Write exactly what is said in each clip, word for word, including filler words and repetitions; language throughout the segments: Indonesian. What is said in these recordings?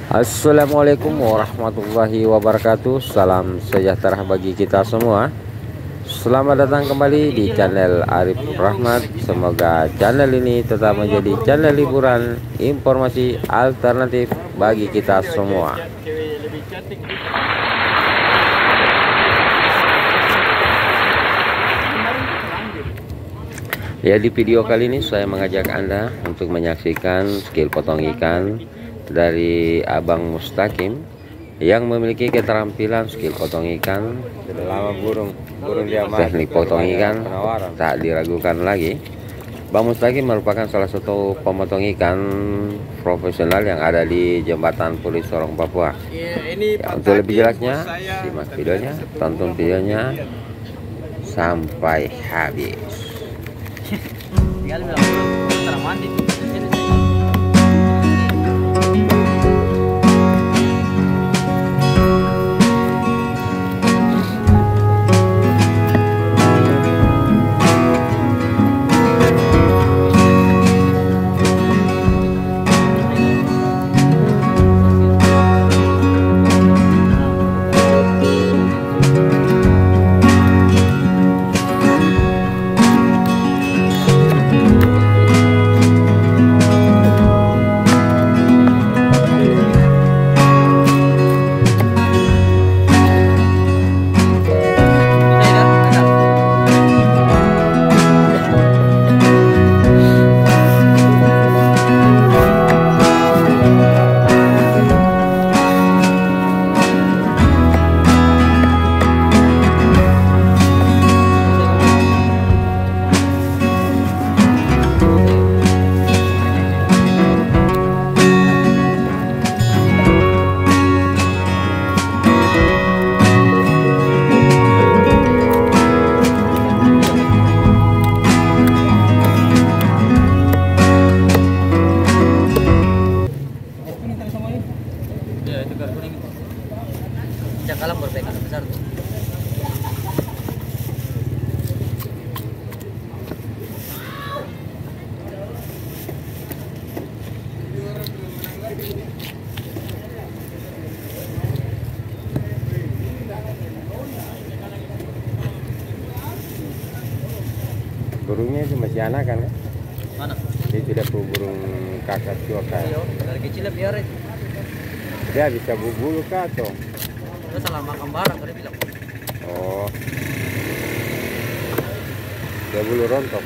Assalamualaikum warahmatullahi wabarakatuh. Salam sejahtera bagi kita semua. Selamat datang kembali di channel Arif Rahmat. Semoga channel ini tetap menjadi channel hiburan, informasi alternatif bagi kita semua. Ya, di video kali ini saya mengajak Anda untuk menyaksikan skill potong ikan dari Abang Mustaqim yang memiliki keterampilan skill potong ikan. Sudah lama burung burung dia Teknik potong ikan tak diragukan lagi. Bang Mustaqim merupakan salah satu pemotong ikan profesional yang ada di Jembatan Puri Sorong, Papua. Ya, untuk lebih jelasnya, simak videonya, tonton videonya sampai habis. Kalam berbeka besar tuh. Burungnya itu masih anak kan? Mana? Dia tidak burung kakak tua kan? Iya, dari kecil biar itu. Dia bisa bubulu kah atau? Udah salah makan barang tadi bilang. Oh, dia bulu rontok.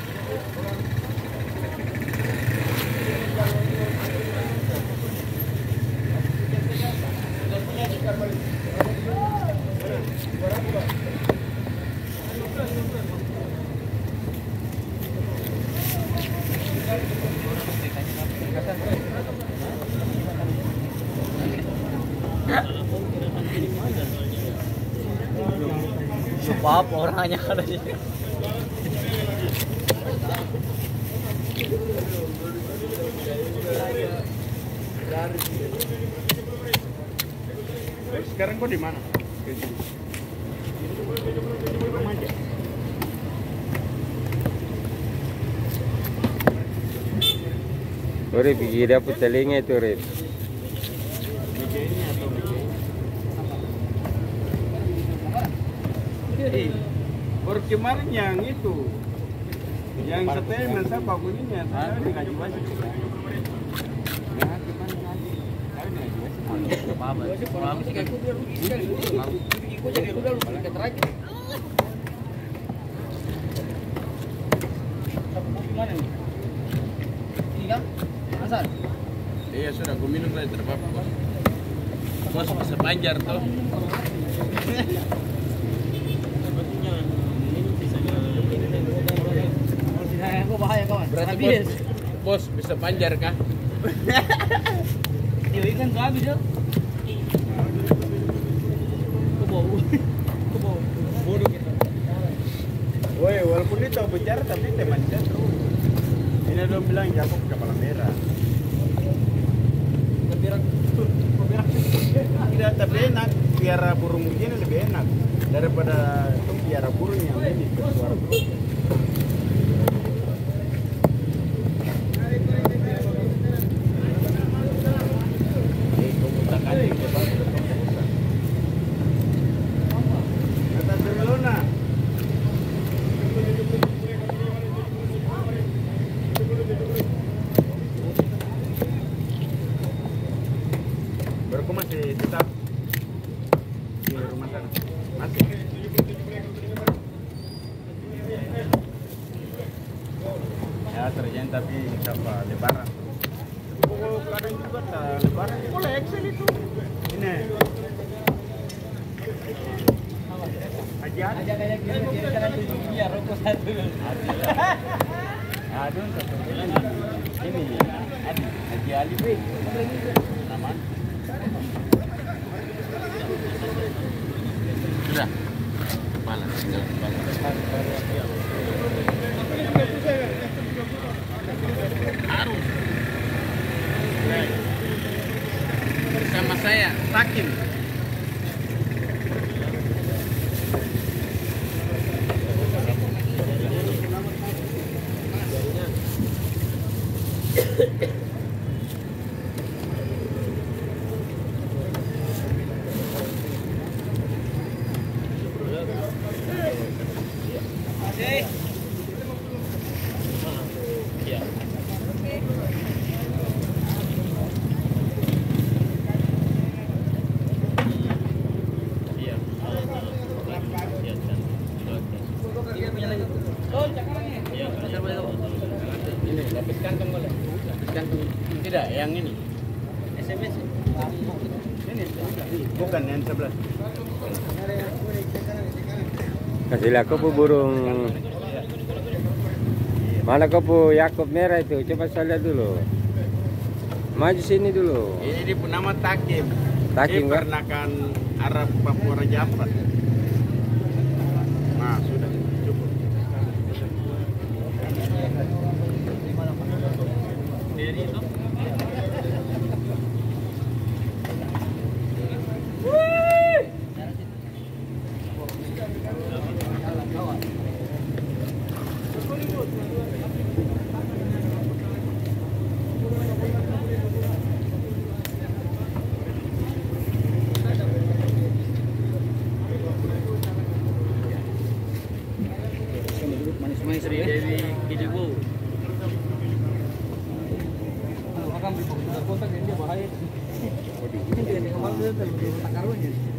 Supap orangnya ada di. Sekarang kau di mana? Rip, gigi dapet telinga itu, Rip. Baru kemarin yang itu, yang setelan saya banguninnya, saya dikasih masuk. Iya sudah, aku minum lagi terbapak. Bos bisa panjar tuh. Berarti bos, bos bisa panjar kah? Iya ikan tuh habis ya. Kebau. Kebau. Bodoh kita. Woi, walaupun dia tahu bicara tapi teman dia terus. Ini dong bilang jago kepala merah. Kebirak. Kebirak. Tidak, tapi enak. Piara burung begini lebih enak daripada itu piara burung yang ini suara burung. Saudaraku masih tetap di rumah sana. Masih. Ya terjadi tapi siapa lebaran. Oh, kadang juga tak lebaran. Boleh Excel itu. Ini. Aja. Aja kayak gini kira-kira dunia rokok satu. Aduh, satu ini. Adi, Haji Ali B. Aman. Sudah. Balas, tinggal balas. Harus. Bersama saya, Sakim. Ini lapis kantong boleh? Lapis kantong tidak, yang ini. S M S. Ini bukan yang sebelah. Kasih aku pu burung. Mana kau pu Yakob merah itu? Coba saya lihat dulu. Maju sini dulu. Ini dia nama Takim. Takim, Dia pernakan Arab Papua Raja Ampat. Nah, sudah cukup. Ini itu. Manis-manis Sri Dewi Kijibu. Akan beri kontak dia bahaya. Ini dia kemarin dia tak karunya.